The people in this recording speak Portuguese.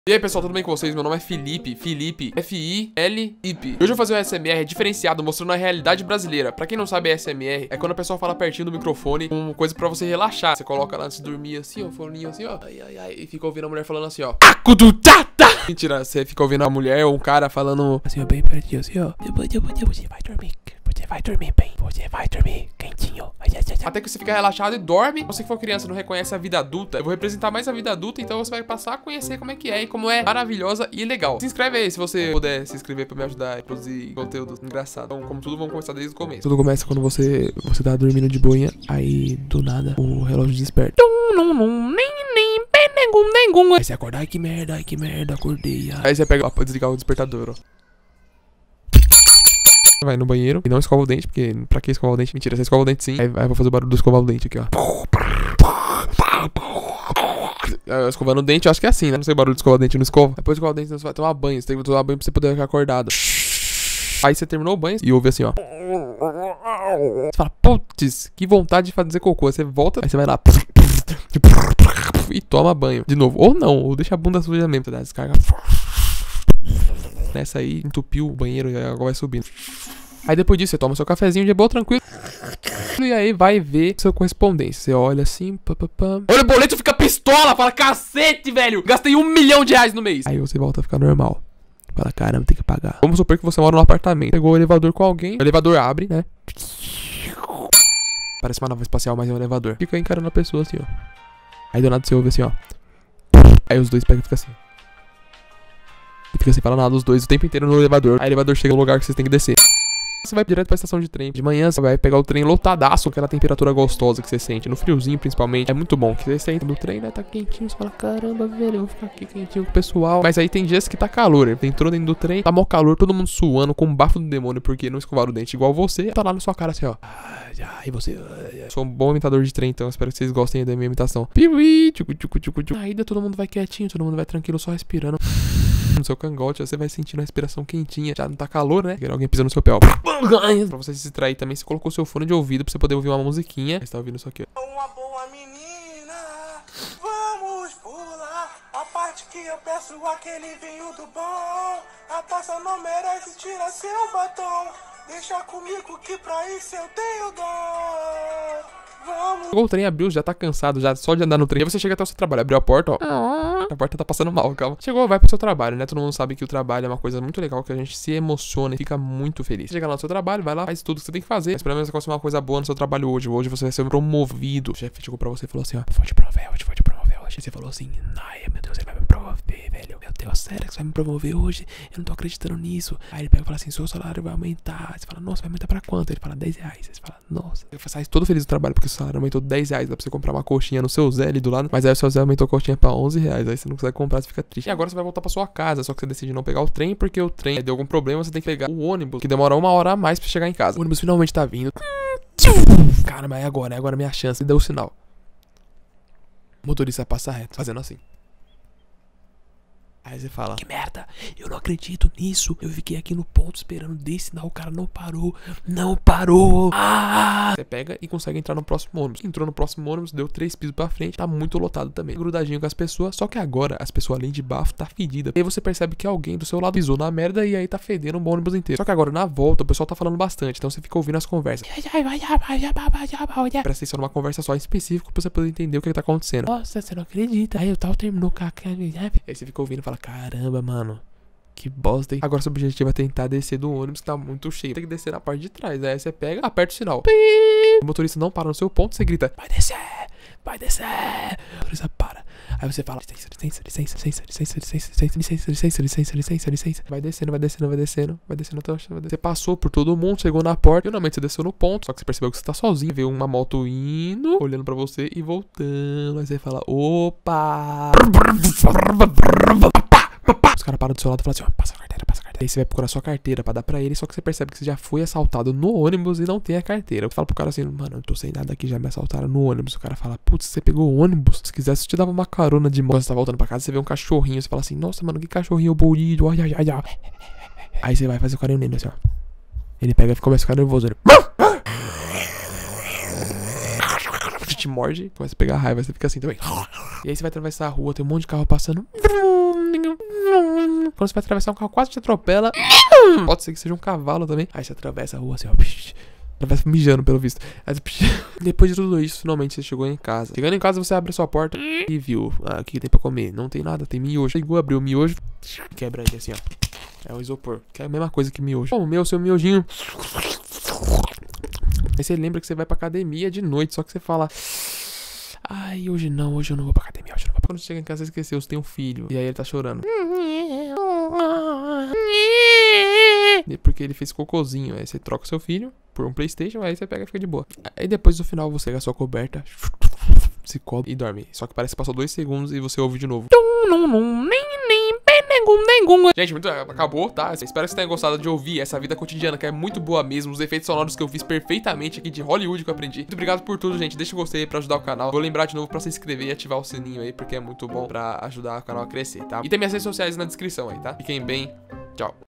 E aí pessoal, tudo bem com vocês? Meu nome é Felipe, F-I-L-I-P. Hoje eu vou fazer um ASMR diferenciado, mostrando a realidade brasileira. Pra quem não sabe, ASMR é quando a pessoa fala pertinho do microfone, com coisa pra você relaxar. Você coloca lá antes de dormir assim, ó, foninho assim, ó, e fica ouvindo a mulher falando assim, ó. Mentira, você fica ouvindo a mulher ou um cara falando assim, ó, bem pertinho assim, ó. Você vai dormir bem, você vai dormir quentinho. Até que você fica relaxado e dorme. Você que for criança e não reconhece a vida adulta, eu vou representar mais a vida adulta, então você vai passar a conhecer como é que é e como é maravilhosa e legal. Se inscreve aí se você puder se inscrever pra me ajudar a produzir conteúdo engraçado. Então, como tudo, vamos começar desde o começo. Tudo começa quando você tá dormindo de boinha, aí do nada o relógio desperta. Aí você acorda, ai que merda, acordei. Aí você pega pra desligar o despertador, ó. Vai no banheiro e não escova o dente, porque pra que escovar o dente? Mentira, você escova o dente sim. Aí vou fazer o barulho do escovar o dente aqui, ó. Escovando o dente, eu acho que é assim, né? Não sei o barulho de escovar o dente, não escova. Depois de escovar o dente, você vai tomar banho. Você tem que tomar banho pra você poder ficar acordado. Aí você terminou o banho e ouve assim, ó. Você fala, putz, que vontade de fazer cocô. Você volta, aí você vai lá e toma banho de novo. Ou não, ou deixa a bunda suja mesmo. Você dá descarga. Nessa aí, entupiu o banheiro e agora vai subindo. Aí depois disso, você toma seu cafezinho de boa, tranquilo. E aí vai ver sua correspondência. Você olha assim, olha o boleto, fica pistola, fala, cacete, velho, gastei R$1 milhão no mês. Aí você volta a ficar normal. Fala, caramba, tem que pagar. Vamos supor que você mora num apartamento. Pegou o elevador com alguém. O elevador abre, né? Parece uma nave espacial, mas é um elevador. Fica encarando a pessoa assim, ó. Aí do nada você ouve assim, ó. Aí os dois pegam e fica assim. E fica sem falar nada os dois o tempo inteiro no elevador. Aí o elevador chega no lugar que vocês têm que descer. Você vai direto pra estação de trem. De manhã você vai pegar o trem lotadaço, aquela temperatura gostosa que você sente, no friozinho principalmente. É muito bom, que você sente no trem, né, tá quentinho, você fala, caramba, velho, eu vou ficar aqui quentinho com o pessoal. Mas aí tem dias que tá calor, ele entrou dentro do trem, tá mó calor, todo mundo suando com o bafo do demônio, porque não escovaram o dente igual você. Tá lá na sua cara assim, ó. E você... Sou um bom imitador de trem, então espero que vocês gostem da minha imitação. Aí todo mundo vai quietinho, todo mundo vai tranquilo, só respirando. No seu cangote, você vai sentindo a respiração quentinha. Já não tá calor, né? Alguém pisando no seu pé, ó. Pra você se distrair também, você colocou seu fone de ouvido pra você poder ouvir uma musiquinha. Você tá ouvindo isso aqui, ó. Uma boa menina, vamos pular a parte que eu peço aquele vinho do bom. A taça não merece, tira seu batom. Deixa comigo que pra isso eu tenho dom. Vamos. Chegou o trem, abriu, já tá cansado, já só de andar no trem. Aí você chega até o seu trabalho, abriu a porta, ó. A porta tá passando mal, calma. Chegou, vai pro seu trabalho, né? Todo mundo sabe que o trabalho é uma coisa muito legal, que a gente se emociona e fica muito feliz. Você chega lá no seu trabalho, vai lá, faz tudo que você tem que fazer. Mas pelo menos você consegue uma coisa boa no seu trabalho hoje. Hoje você vai ser promovido. O chefe chegou pra você e falou assim, ó, vou te promover hoje. Aí você falou assim, ai meu Deus, ele vai me promover, velho. Meu Deus, sério que você vai me promover hoje? Eu não tô acreditando nisso. Aí ele pega e fala assim, seu salário vai aumentar. Aí você fala, nossa, vai aumentar pra quanto? Ele fala, R$10. Aí você fala, nossa. Você sai todo feliz do trabalho porque o salário aumentou R$10. Dá pra você comprar uma coxinha no seu Zé ali do lado. Mas aí o seu Zé aumentou a coxinha pra R$11. Aí você não consegue comprar, você fica triste. E agora você vai voltar pra sua casa, só que você decide não pegar o trem, porque o trem deu algum problema, você tem que pegar o ônibus, que demora 1 hora a mais pra chegar em casa. O ônibus finalmente tá vindo. Cara, mas é agora a minha chance. E deu o sinal. O motorista passa reto, fazendo assim. Aí você fala, que merda, eu não acredito nisso. Eu fiquei aqui no ponto esperando desse sinal, o cara não parou. Você pega e consegue entrar no próximo ônibus. Entrou no próximo ônibus, deu 3 pisos pra frente, tá muito lotado também, grudadinho com as pessoas. Só que agora, as pessoas além de bafo, tá fedida. E aí você percebe que alguém do seu lado pisou na merda e aí tá fedendo um ônibus inteiro. Só que agora, na volta, o pessoal tá falando bastante, então você fica ouvindo as conversas. Presta atenção numa conversa só em específico pra você poder entender o que tá acontecendo. Nossa, você não acredita. Aí o tal terminou com a... Aí você fica ouvindo e fala, caramba, mano, que bosta, hein? Agora seu objetivo é tentar descer do ônibus que tá muito cheio. Tem que descer na parte de trás. Aí você pega, aperta o sinal. O motorista não para no seu ponto, você grita, vai descer. O motorista para. Aí você fala, licença. Vai descendo até o chão. Você passou por todo mundo, chegou na porta. Finalmente você desceu no ponto. Só que você percebeu que você tá sozinho. Veio uma moto indo, olhando pra você e voltando. Aí você fala, opa. Os caras param do seu lado e falam assim, ó, passa a carteira. Aí você vai procurar sua carteira pra dar pra ele, só que você percebe que você já foi assaltado no ônibus e não tem a carteira. Você fala pro cara assim, mano, eu tô sem nada aqui, já me assaltaram no ônibus. O cara fala, putz, você pegou o ônibus? Se quisesse, eu te dava uma carona de moto. Você tá voltando pra casa, você vê um cachorrinho, você fala assim, nossa, mano, que cachorrinho bonito, ai. Aí você vai fazer o carinho nele, assim, ó. Ele pega e começa a ficar nervoso, ele... te morde, começa a pegar raiva, você fica assim também. E aí você vai atravessar a rua, tem um monte de carro passando. Quando você vai atravessar um carro, quase te atropela. Pode ser que seja um cavalo também. Aí você atravessa a rua assim, ó. Atravessa mijando, pelo visto. Aí, depois de tudo isso, finalmente você chegou em casa. Chegando em casa, você abre a sua porta e viu. Ah, o que tem pra comer? Não tem nada, tem miojo. Chegou, abriu o miojo, quebra ele assim, ó. É o isopor, que é a mesma coisa que miojo. Bom, seu miojinho. Aí você lembra que você vai pra academia de noite, só que você fala... Ai, hoje eu não vou pra academia, hoje eu não vou. Quando você chega em casa, você esqueceu, você tem um filho. E aí ele tá chorando. Porque ele fez cocôzinho. Aí você troca o seu filho por um PlayStation, aí você pega e fica de boa. Aí depois no final você pega a sua coberta, se cobre e dorme. Só que parece que passou 2 segundos e você ouve de novo. Gente, acabou, tá? Espero que você tenha gostado de ouvir essa vida cotidiana, que é muito boa mesmo. Os efeitos sonoros que eu fiz perfeitamente aqui de Hollywood que eu aprendi. Muito obrigado por tudo, gente. Deixa o gostei aí pra ajudar o canal. Vou lembrar de novo pra se inscrever e ativar o sininho aí, porque é muito bom pra ajudar o canal a crescer, tá? E tem minhas redes sociais na descrição aí, tá? Fiquem bem. Tchau.